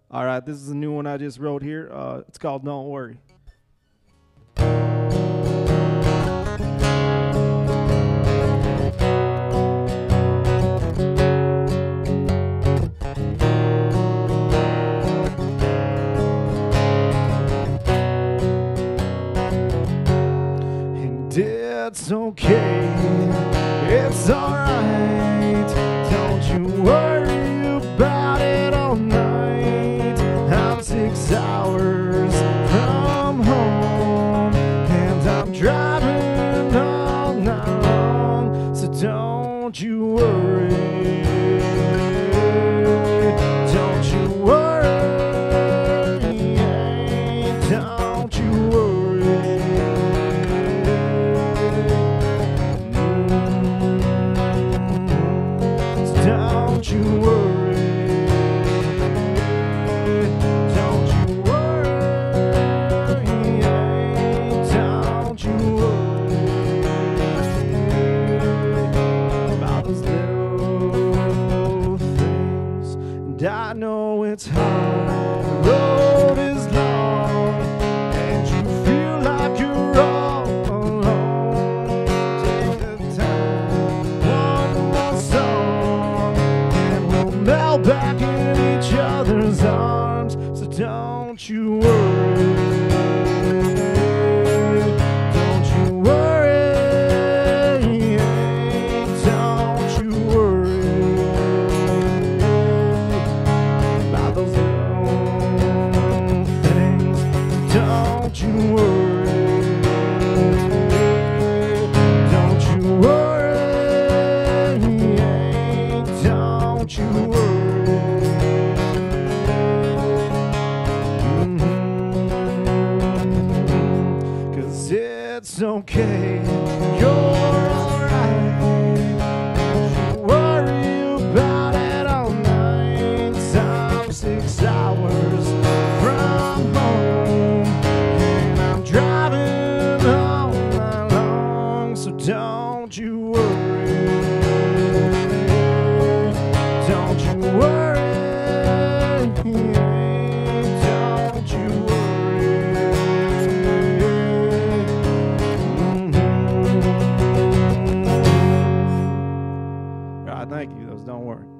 All right, this is a new one I just wrote here. It's called Don't Worry. And it's okay, it's alright. Don't you worry about it all night. I'm 6 hours from home, and I'm driving all night long. So don't you worry, don't you worry, don't you worry. So don't you worry. I know it's hard, the road is long, and you feel like you're all alone. Take the time, one more song, and we'll melt back in each other's arms. So don't you worry, don't you worry, don't you worry. Don't you worry, don't you worry, don't you worry. Cause it's okay, you're alright. Don't you worry about it all night. I'm 6 hours from home, driving all night long. So don't you worry, don't you worry, don't you worry. All right, thank you. Those don't worry.